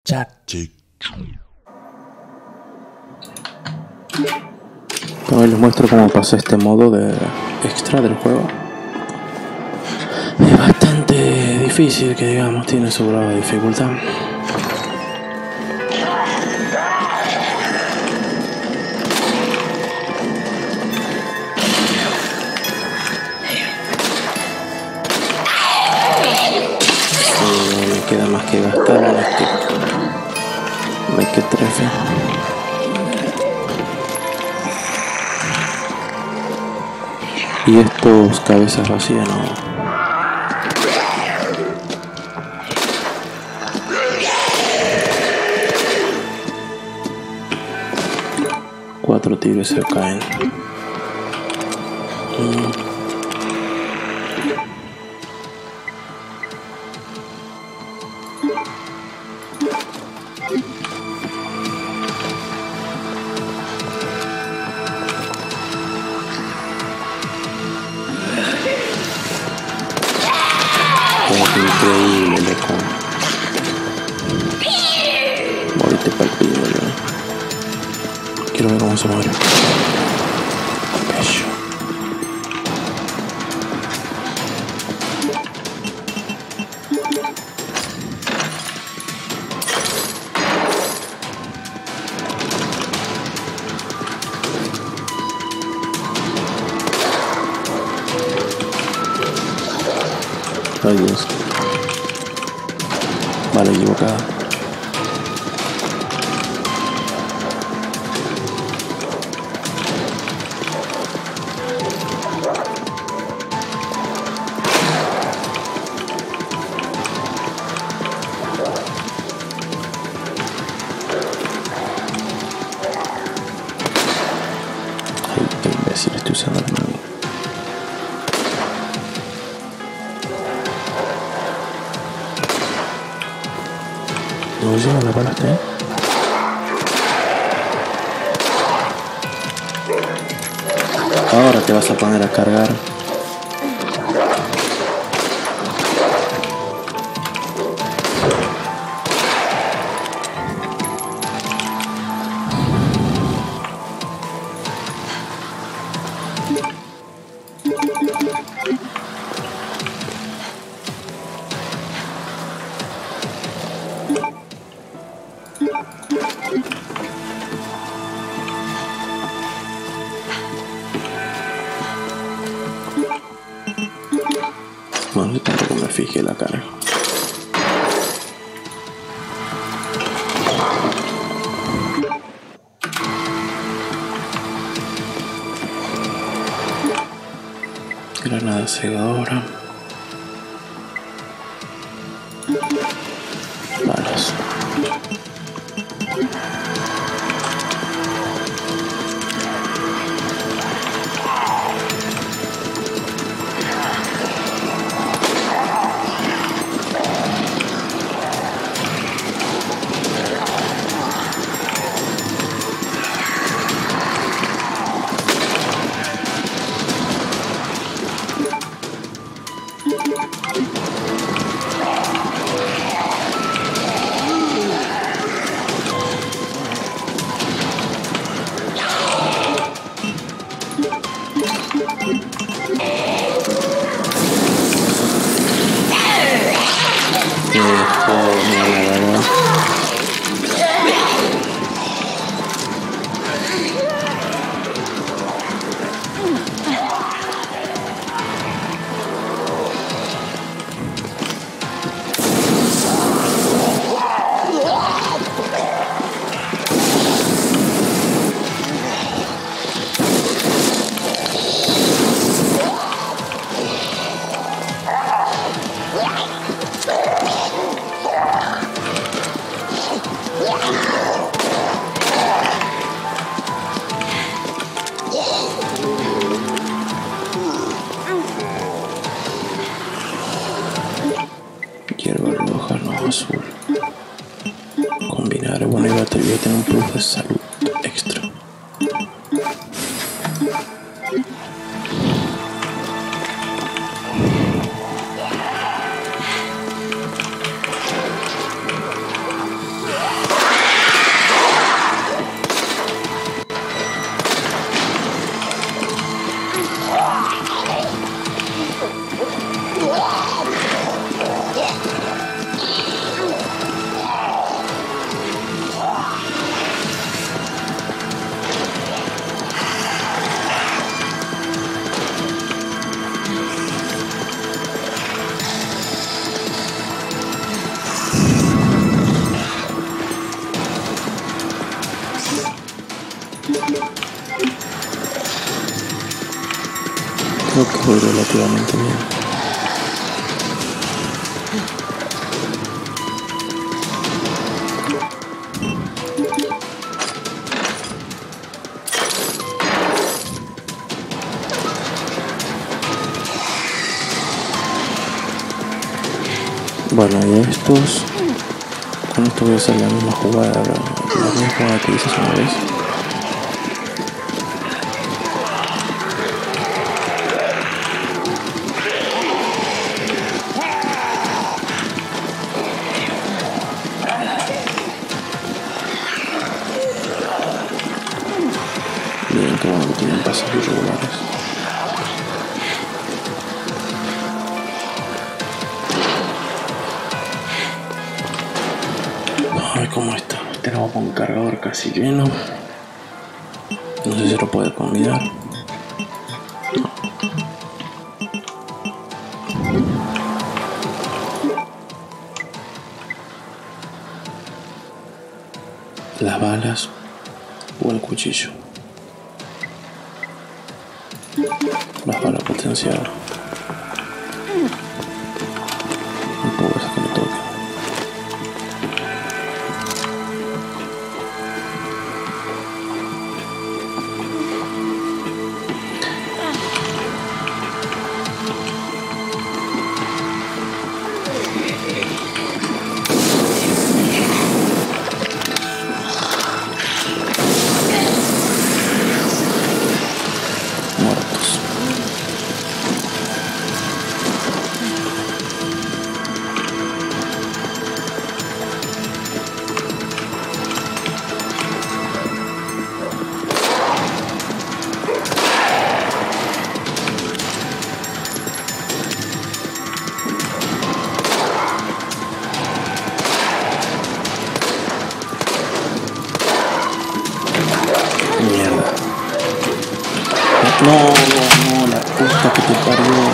Hoy les muestro cómo pasé este modo de extra del juego. Es bastante difícil, que digamos, tiene su grado de dificultad. No me queda más que gastar en este mequetrefe. Y estos cabezas vacías no. Cuatro tigres se caen. Es increíble, loco. Morite para el piso, ¿no? Quiero ver cómo se muere. Bello. Ay, Dios. Vale, equivocada. Ay, qué imbécil, estoy usando el mando. ¿No llega la bala hasta ahí? Ahora te vas a poner a cargar. Bueno, yo tampoco me fijé la carga. Granada cegadora. Balas. Hierba roja, no azul. Combinar, bueno, y batería tiene un plus de salud extra. creo que voy relativamente bien. Bueno, y estos, con esto voy a hacer la misma jugada que hice hace una vez. Bien, que bueno que tienen pases irregulares. Ay, cómo está. Tenemos con un cargador casi lleno. No sé si lo puede combinar. Las balas o el cuchillo. Las balas potenciadas. Un poco hasta que me toque. Muertos. Mierda. No, la puta que te parió.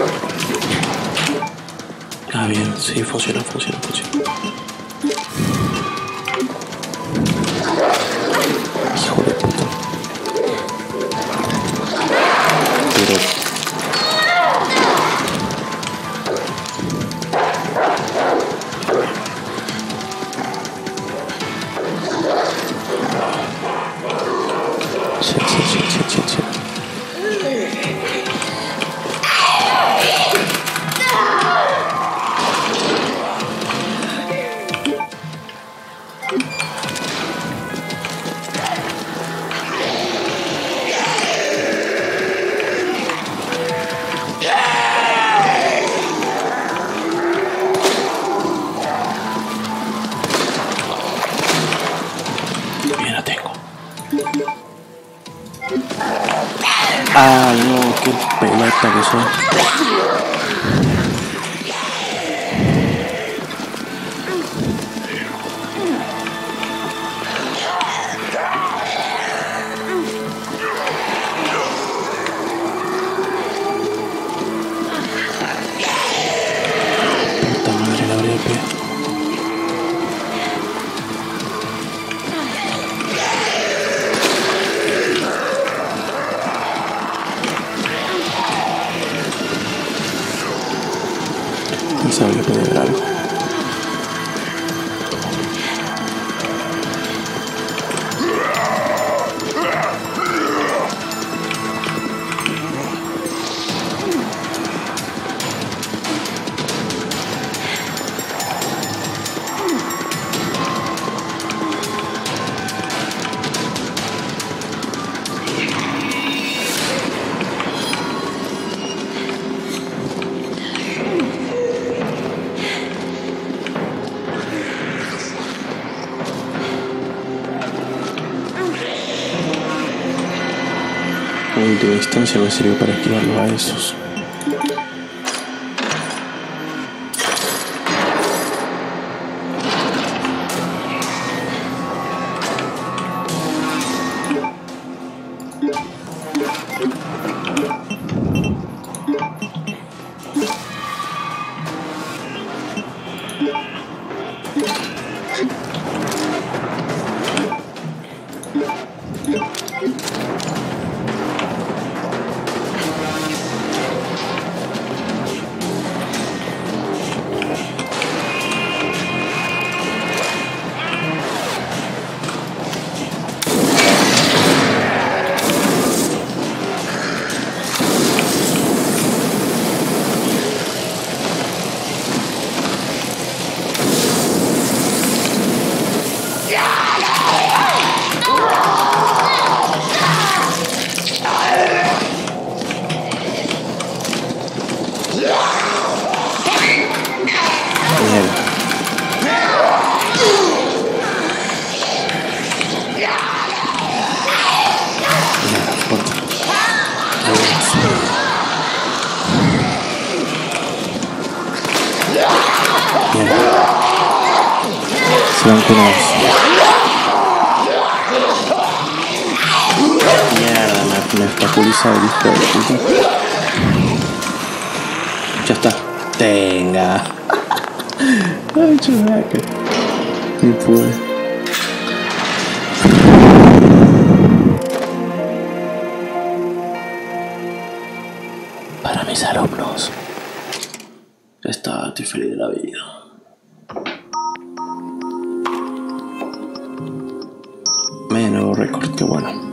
Ah, bien, sí, funciona. Hijo de puta. Pero... Shit. Bien, la tengo. Ay, no, qué pelota que soy. Puta madre, la abrí el pie. Pensaba que podía haber algo. En última instancia me sirvió para esquivarlo a esos. unos... Mierda, me obstaculiza el hijo de puta. Ya está. Tenga. Ay, chulaca. Ni pude. Para mis alumnos. Estoy feliz de la vida. Nuevo récord, qué bueno.